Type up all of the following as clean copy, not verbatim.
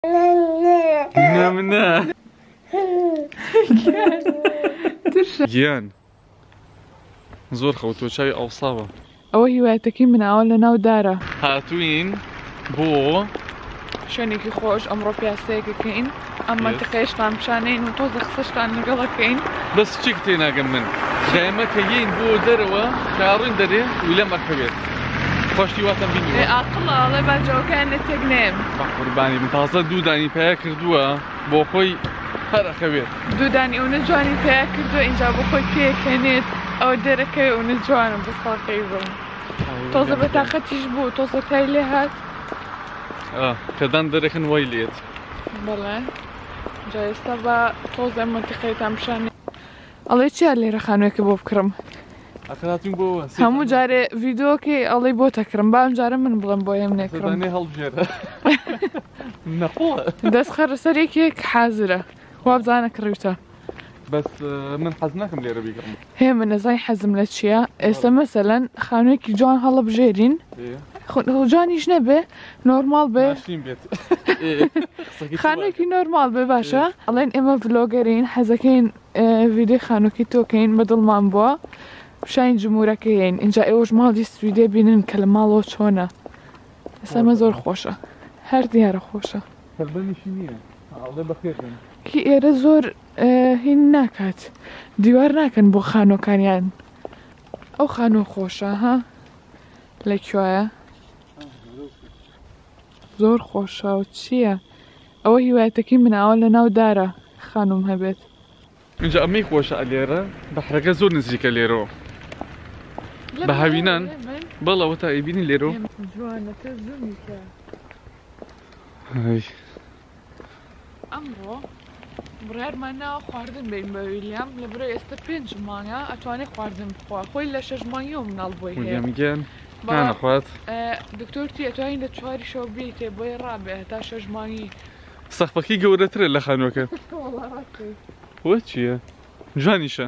منە گیان زۆر خەوتۆ چاوی ئەوساوە ئەوە هیوایەتەکەی مناوە لە ناو دارە هاتوین بۆ شوێنێکی خۆش ئەمڕۆ پیاسەیەکەکەین ئەم منتیقەیەشتان پیشانەین و تۆزە قسەشتان لەگەڵەکەین بەس چی تێناگەم من دایمە کە یین بۆ دەرەوە کاڕوین دەرێ ویلە مەرکەبێت خۆشتی واتم بینی ئاقڵە ئەڵێ باجەوەکان لە تێک نێم قوربانی من تازە دوودانی پیا کردووە بۆ خۆی هەرەخەوێت دوودانی ئەوە جوانی پیا کردووە اینجا بۆ خۆی پێکەنێت ئەو دەرەکەی ئەوە جوانە بە ساقەی بڵ تۆزە بە تاقەتیش بوو تۆزە پای لێ هات کەدان دەرەکەن وای لێت بەڵێ جا ئێستا بە تۆزە منتیقەیەتان پیشانێ ئەڵێ چیا لێرە خانوویەکە بۆ بکڕم ئەخراتین بۆ هەموو جارێ ڤیدۆکەی ئەڵێ بۆ تەکڕم بام جارە من بڵم بۆ ئێم نێکڕم هەڵبژێرە نەخۆڵە دەست خەرەسەرێکێک حازرە وا بزانە کڕیوتە بەس من حەز ناکەم لێرە بیگەڕم هێ من نەزای حەزم لە چییە ئێستا مەسەلەن خانوویەکی جوان هەڵە بژێرین جوانیش نەبێ نۆرماڵ بێ خانوویەکی نۆرماڵ بێ باشە ئەڵێن ئێمە ڤلۆگەرین حەزەکەین ڤیدیۆی خانووکی تۆکەین بە دڵمان بووە شاین جمهورەکەیین اینجا ئێوەش ماڵی سویدێ بینن کە لە ماڵەوە چۆنە ئێستا زۆر خۆشە هەر دیارە خۆشە کی ئێرە زۆر هین ناکات دیوار ناکەن بۆ خانۆکانیان ئەو خانۆ خۆشە ها لەکوایە زۆر خۆشە و چییە ئەوە هیوایەتەکەی مناوە لە ناو دارە خانوم هەبێت اینجا ئەمەی خۆشە لێرە بەحرەکە زۆر نزیکە لێرەوە بە هاوینان بەڵەوە تا ئەیبینی لێرەوە ئەمڕۆ بڕیارمان ناوە خواردن بین بە ویلیام لە برای ئێستا 5 مانگە ئەتوانێت خواردن بخوا خۆی لە 6 مانگی و مناڵ بۆی هەیەمیگەن نانەخوات دکتۆرتی ئەتوانین لە 4 شەو بیتێ بۆی ڕابێ هەتا 6 مانگی سەقفەکەی گەورەترە لە خانووەکە وە چییە؟ جوانیشە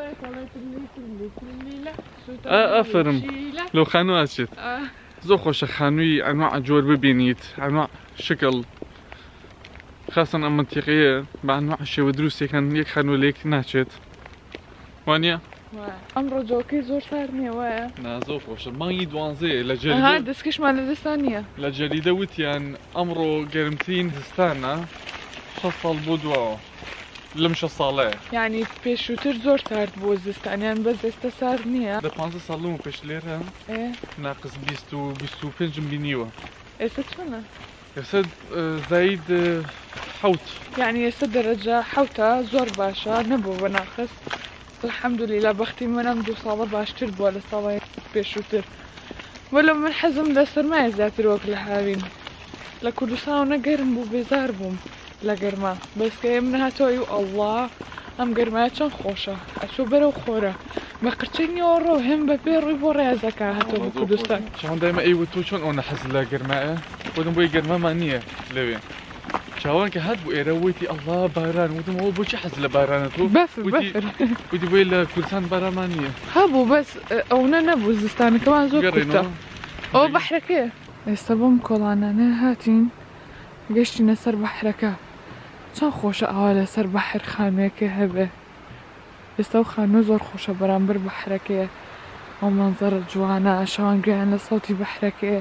ئەفرم لەو خانوو ئاچێت زۆر خۆشە خانووی ئەنواع جۆر ببینیت ئەنواع شکل خاصن ئەم منتیقەیە بە ئەنواع شێوە دروستێکەن یەک خانوو لە یەکتی ناچێت وانە؟ ئەمڕۆ جۆکەی زۆر سار نییە وایە؟ زۆر خۆشە مانگی 12 لە جەریدە دەستکەشمان لە دەستان نییە لە جەریدە وتیان ئەمڕۆ گەرمترین زستانە 6 ساڵ بۆ دواوە لەم 6 ساڵەیە یعنی پێشووتر زۆر سارد بۆ زستانیان بەس ئێستا سارد نییە لە 15 ساڵ لەمە پێش لێرە ناقص 25 بینیوە ئێستا چۆنە؟ ئێستا زاید حوت یعنی ئێستا دەرەجە حوتە زۆر باشە نەبوو بە ناقص الحەمدولیلا بەختی منم 2 ساڵە باشتر بووە لە ساڵی پێشووتر وەلو من حەزم لە سەرمایە زیاتر وەک لە هاوین لە کوردستان نەگەرم بوو بێزار بووم لە گەرما بەسکە ئێم نهاتۆی و ئەڵڵا ئەم گەرمایە چەند خۆشە ئەچۆ بەرەو خۆرە بە قرچێنیەوە ڕۆ هێم بە پێ ڕووی بۆ ڕێزەکە هاتۆ بە کوردستان چاوەندایمە ئەیوە تۆ چۆن ئەو نەحەز لە گەرمایە خۆدم بۆی گەرمەمان نییە لەوێ چاوان کە هات بوو ئێرە وتی ئەڵڵا باران وتمەوە بۆچی حەز لە بارانە تۆ وتی بۆی لە کوردستان بارانمان نییە هەبوو بەس ئەوە نەبوو زستانەکەمان زۆر کورتە ئەوە بەحرەکەیە ئێستا بۆم کۆڵانانە هاتین گەشتینە سەر بەحرەکە چەند خۆشە ئەوە لەسەر بەحر خانوویەکە هەبێ ئێستا و خانوو زۆر خۆشە بەرامبەر بەحرەکەیە ئەو مەنزەرە جوانە شەوانگویان لە سەوتی بەحرەکەیە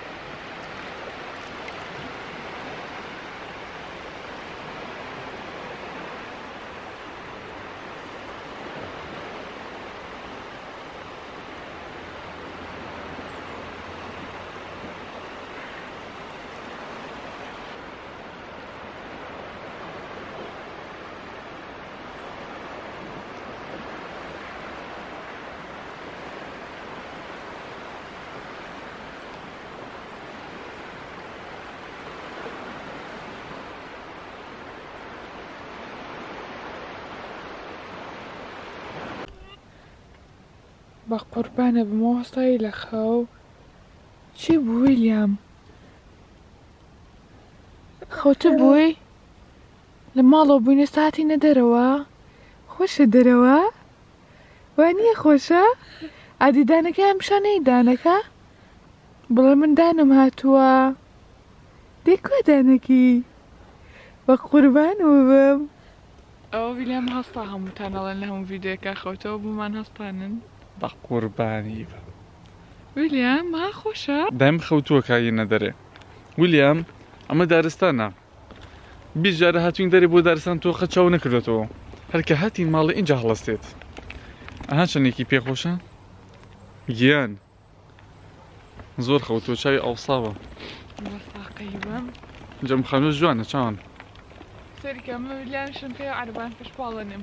بە قوربانە بمۆستایی لە خەو چی بوو ویلیام؟ خەوتە بووی؟ لە ماڵەوە بووینە ساتینە دەرەوە؟ خۆشە دەرەوە؟ وانییە خۆشە؟ ئادیدانەکە ئەم شانەی دانەکە؟ بڵێ من دانم هاتووە دێ کۆ دانەکی؟ بقربان وبم او ویلیام هەستا هەمووتانەڵەن لە هەموو ڤیدیۆکە خەوتەوە بۆمان هەستانن بە قوربانی بە ویلیام ها خۆشە دایم خەوتووە کاینە دەرێ ویلیام ئەمە دارستانە بیست جارە هاتوین دەرێ بۆ دارستان تۆ خەچاو نەکردێتەوە هەرکە هاتین ماڵە اینجا هەڵەستێت ئەها چەندێکی پێخۆشە گیان زۆر خەوتووە چاوی ئەوساوە بەساقەی بم جەم خانوە جوانە چاوان سەریکە ئەمە ویلیامشم پێ عەربان پشپاڵەنم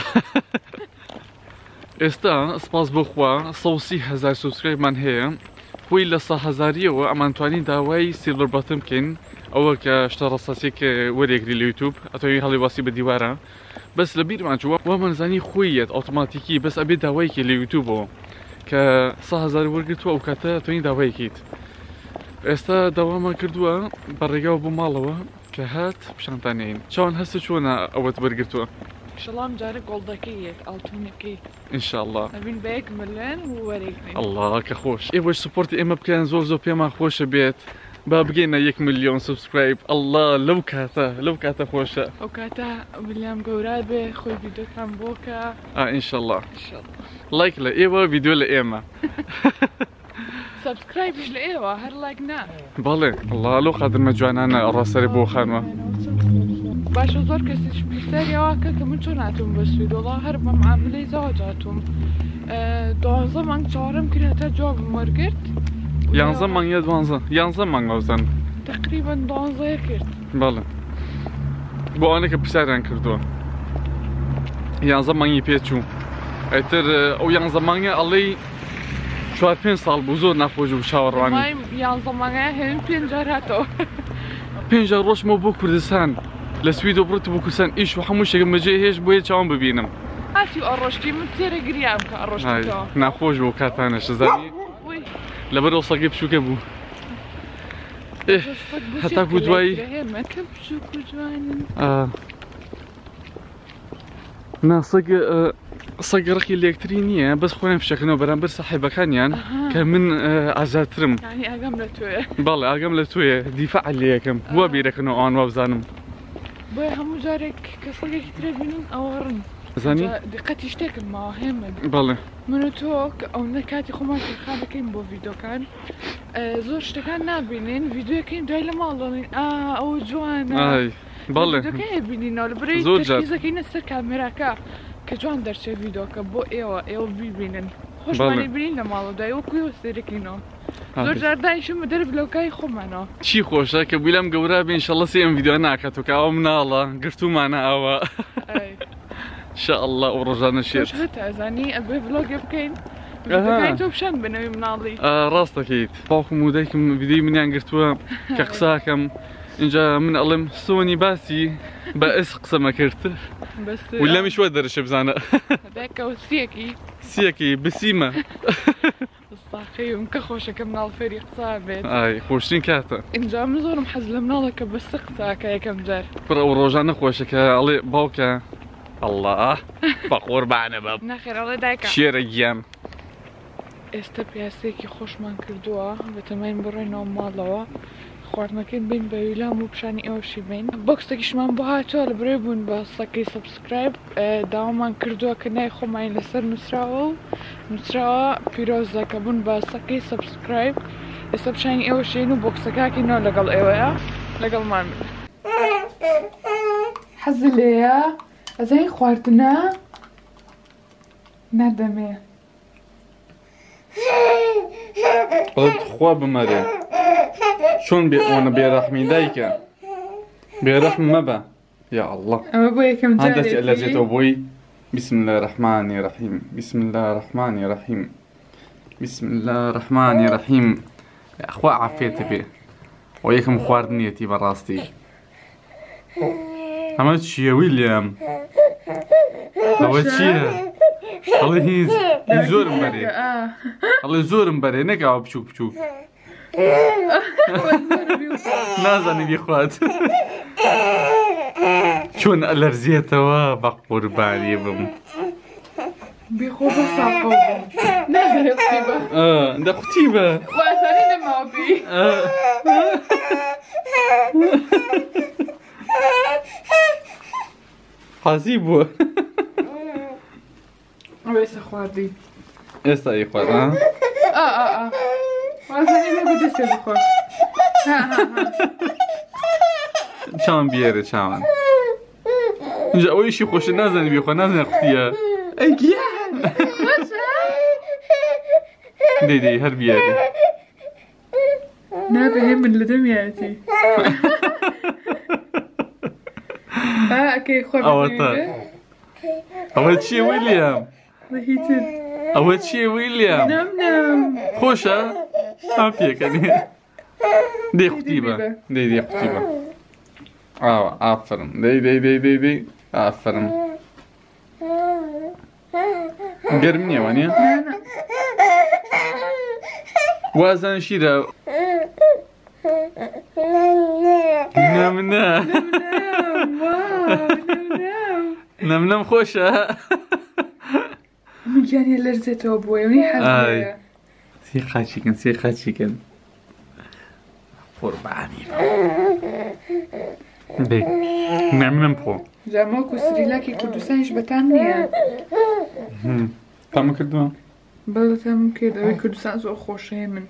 ئێستا سپاس بخوا 130,000 سوبسکرایبمان هەیە خۆی لە 100,000ەوە ئەمان توانین داوای سیلڤەر بەتن بکەین ئەوە کە شتە ڕەساسێک وەرێگری لە یوتیوب ئەتەوی هەڵی واسی بە دیوارە بەس لە بیرمان چووە وامەنزانی خۆیەت ئۆتۆماتیکی بەس ئەبێ داوایکی لە یوتیوبەوە کە 100,000 وەرگرتووە ئەو کاتە توانین داوایکیت ئێستا داوامان کردووە بەڕێگاوە بۆ ماڵەوە کە هات پیشانتانین چاوان هەستە چۆنە ئەوەت وەرگرتووە شڵام جارە گۆڵدەکەیەک ئاڵتونەکەی ئینشاءالله ئەبین بە 1 ملیۆن و وەرێگرین الله کە خۆش ئێوەش سپۆرتی ئێمە بکەن زۆر پێمان خۆشە بێت با بگەینە 1 ملیۆن سوبسکرایب الله لەو کاتە خۆشە ئەو کاتە ویلیام گەورە بێ خۆی ڤیدیۆکان بۆکە ئینشاءالله لایک لە ئێوە ڤیدیۆ لە ئێمە سبسکرایبش لە ئێوە هەر لایک نا بەڵێ الله لەو خادرمە جوانانە ڕاستەری بۆ خانوە باشە زۆر کەسیش پرسیاریەوە کە من چۆن هاتووم بە سوید وەڵا هەر بە معاملەی زەواج هاتووم 12 مانگ چوارم کرد هەتا جوابم وەرگرت 11 مانگ یا 11 مانگ وەزن تقریبا 12 کرد بەڵێ بۆ ئەوانە کە پرسیاریان کردووە 11 مانگی پێچوو ئەیتر ئەو 11 مانگە ئەڵێی 4-5 ساڵ بوو زۆر ناخۆش بوو چاوەڕوانی 11 مانگە هێن 5 جار هاتەوە 5 جار ڕۆژمەوە بۆ کوردستان لە سویدۆ بڕۆتە بۆ کوردستان ئیش و هەموو شتێکم بەجێ هێش بۆیە چاوم ببینم هاتی ئەڕۆشتی من تێرە گریام کە ئەڕۆشتیەوە ناخۆش بوو کاتانەش زانی لەبەر ئەو سەگەی بچووکە بوو هەتاکو دوایی نا سەگ ڕقی لێکتری نییە بەس خۆیان فشەکەنەوە بەرامبەر ساحیبەکانیان کە من ئازاترم بەڵێ ئاگەم لە توێ دیفاع لێ یەکەم وا بیرەکەنەوە ئەوان وا بزانم بۆیە هەموو جارێک کە سەگێکی ترە بینم ئەوەڕن زانی دقەتی شتێکم ماوە هێمە بەڵێ من و تۆ ئەو نەکاتی خۆمان تێخا دەکەین بۆ ڤیدیۆکان زۆر شتەکان نابینین ڤیدیۆەکەین دوای لە ماڵ دەڵێن ئەوە جوانە بەڵێ ڤیدیۆکەیە بینینەوە لەبەرەوەی تەرکیزەکەینە سەر کامێراکە کە جوان دەرچێت ڤیدیۆکە بۆ ئێوە ببینن خۆشمانی بینین لە ماڵە دوای وەکوی سێرەکەینەوە زۆر جار دانیشم بە دەرب لەوکای خۆمانەوە چی خۆشە کە بیلام گەورە بێ ئینشەڵڵا سێ ئەم ڤیدیۆ ناکاتەوە کە ئەوە مناڵە گرتومانە ئەوە ئینشەڵڵا ئەو ڕۆژانە شێت ئەزانی ئەبێ ڤلۆگێ بکەین ڤیدیۆکانی تۆ بشەن بنەوەی مناڵی ڕاستەکەیت باوکم و دایکم ڤیدیۆی منیان گرتووە کە قساکەم اینجا من ئەڵێم سۆنی باسی بە ئێس قسەمە کرد ویلامیش وە دەرەشە بزانە سیەکی بسیمە ساقیم کە خۆشەکە مناڵ فێری قسا بێت خۆشترین کاتە اینجا من زۆرم حەز لە مناڵەکە بەستە قساکە یەکەم جار پڕ ئەو ڕۆژانە خۆشە کە ئەڵێ باوکە ئەڵڵا بە قوربانە بە نەخێر ئەڵێ دایکە شێرە گیان ئێستا پیاسەیەکی خۆشمان کردووە بەتەمەین بڕێنەوە ماڵەوە خواردنەکەین بین بە ویلام و پیشانی ئێوەشی بین بۆکسێکیشمان بۆ هاتووە لە برێ بوون بە سەکەی سەبسکرایب داوامان کردووە کە نای خۆمان لەسەر نووسراوە و نووسراوە پیرۆزەکە بوون بە سەکەی سەبسکرایب ئێستا پیشانی ئێوەشین و بۆکسەکەکەینەوە لەگەڵ ئێوەیە لەگەڵمان حەز لێیە ئەزای خواردنە نەدەمێ خوا بمەرێ چۆن ئەوەنە بێڕەحمی دایکە بێڕەحم مەبە یا الله هەندەستی ئەلەرجێتەوە بۆی بسم الله الرحمن الرحیم بسم الله الرحمن الرحیم بسم الله الرحمن الرحیم خوا عافێتە بێ و یەکەم خواردنیەتی بەڕاستی ئەمە چییە ویلیام ئەوە چییە ئەڵێ هیچ زۆرم بەرێ ئەڵێ زۆرم بەرێ نەکاوە بچووک بچووک نازانی بیخوات چۆن ئەلەرزیێتەوە بە قوربانی بم بیخۆ بە ساقۆ بم نازانێ قوتی بە دە قوتی بە وازانی نەماوە بی حەزی بووە ئەوێسە خواردی ئێستا ئەی خوارد ها وازانێ بە دەستێ بخۆ چاوان بیێرە چاوان اینجا ئەوەیشی خۆشە نازانێ بێخۆ نازانێ قوتیە ئەگیان دەی هەر بیێرە نابێ هێ من لە دەمیاتی ئەکەی خۆ ئەوە چییە ویلیام هیتر ئەوە چییە ویلیام خۆشە ئا پێکەنێ دەی قوتی بە دەی قوتی بە ئاوە ئافرم دەی ئافرم گەرم نییە وانە وازان شیرە نەمنە نەمنەم خۆشە میگیانە لەرزێتەوە بۆیەوەی حەزەیە سێ قاچیکەن قوربانی دەی نەمنەم خۆ جامۆک و سریلاکی کوردستانیش بەتان نییە تامە کردووە بەڵێ تام کرد ئەوەی کوردستان زۆر خۆشەیە من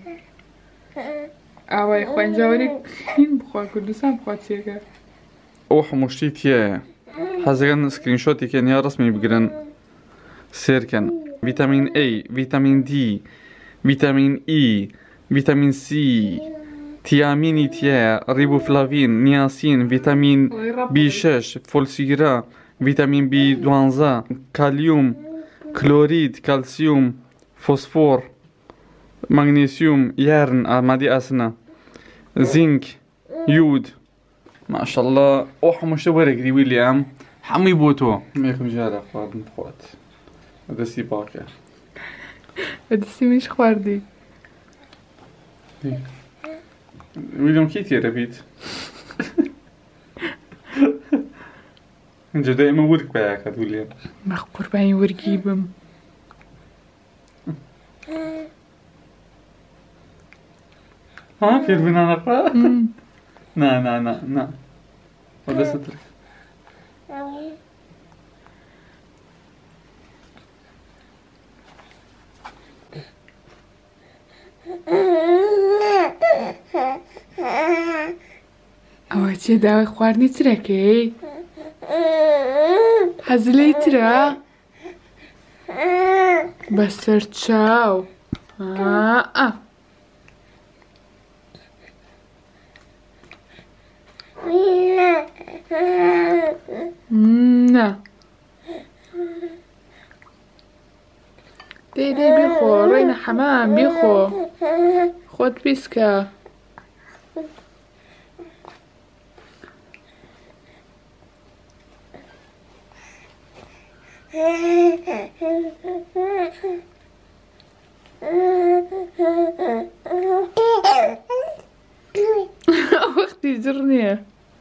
ئاوای خوێنجاوەری هین بخوا کوردستان بخوا چێگە ئەو هەموو شتی تایە حەزەکەن سکرینشۆتێکیان یا ڕسمی بگرن سێرکەن ڤیتامین A ڤیتامین D ڤیتامین E ڤیتامین C تیامینی تایە ریبوفلاڤین نیاسین ڤیتامین B6 فۆلسیگرا ڤیتامین B12 کالیوم کلۆرید کالسیوم فۆسفۆر مەگنیسیوم یارن ئامادەی ئاسنە زینک یود ماشەڵڵا ئەو هەموو شتە وەرەگری ویلیام هەمووی بۆ تۆ یەکەم جارە خواردن بخوات دەستی باوکە بەدەستی منیش خواردی ویلیام کەی تێرە بیت اینجا دائما ورک بەیاکات ویلیام مەخ قوربانی وەرگی بم ها فێر بنانەقا نا دەستە ترک ئەوە چێ داوای خواردنی ترەکەی حەزلەی ترە بەسەر چاو نا دەی بیخۆ ڕێنە حەمام بیخۆ خۆت پیسکە وەختی جڕ نییە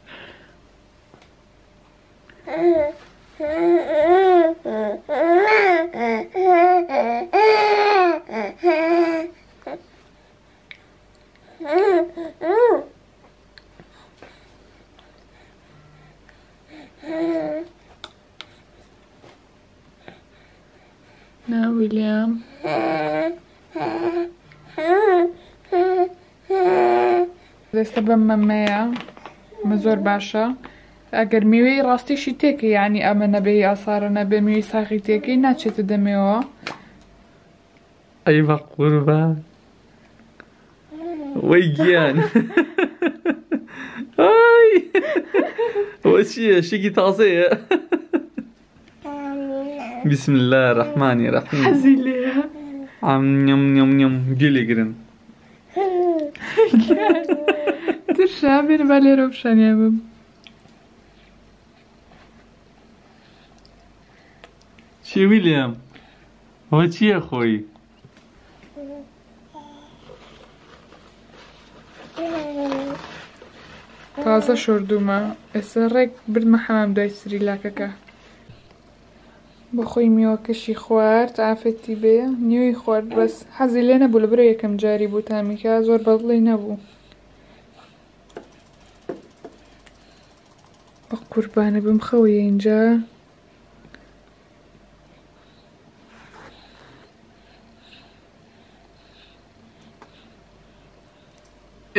نا ویلیام دەستە بەم مەمەیە مە زۆر باشە ئەگەر میوەی ڕاستیشی تێکە یعنی ئەمە نەبێ ئاسارە نەبێ میوەی ساقی تێکەی ناچێتە دەمێەوە ئەی بە قوربان وەی گیان ئای ئەوە چییە شێکی تازەیە بسم الله الرحمن الرحیم حەزی لێیە نم نم نم گوێ گرن ترشا بێنە با لێرە پیشانیا بم چی ویلیام ئەوە چییە خۆی تازە شۆردوومە ئێستا ڕێک بردمە حەمام دوای سریلاکەکە بە خۆی میوەکەشی خوارد ئافەتی بێ نیوەی خوارد بەس حەزی لێ نەبوو لەبەرەوە یەکەم جاری بوو تامیکە زۆر بەدڵی نەبوو بە قوربانە بم خەویە اینجا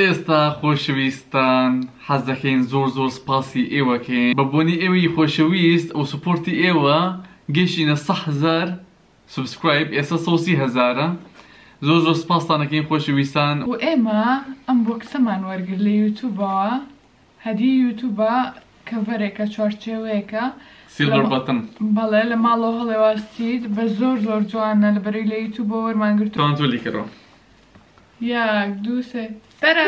ئێستا خۆشەویستان حەز دەکەین زۆر سپاسی ئێوەکەین بەبوونی ئێوەی خۆشەویست ئەو سپۆرتی ئێوە گەیشتینە 100,000 سبسکرایب ئێستا 130,000 زۆر سپاسانەکەین خۆشەویستان و ئێمە ئەم بۆکسەمان وەرگر لە یوتیوبەوە هەدی یوتیوبە کەڤەرێکە چۆرچێوەیەکە سیلڤەر بەتن بەڵێ لە ماڵەوە هەڵێواستیت بە زۆر جوانە لەبەرەوەی لە یوتیوبە وەرمانگرتووە توان تۆلی کردەوە 1 2 3 تەرا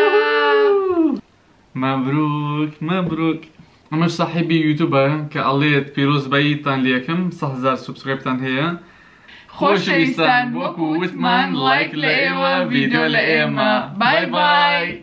مەبروک ئەمەش ساحیبی یوتیوبە کە ئەڵێت پیرۆزباییتان لێکم 100,000 سبسکرایبتان هەیە خۆشەویستان وەکو وتمان لایک لە ئێوە ڤیدیۆ لە ئێمە بای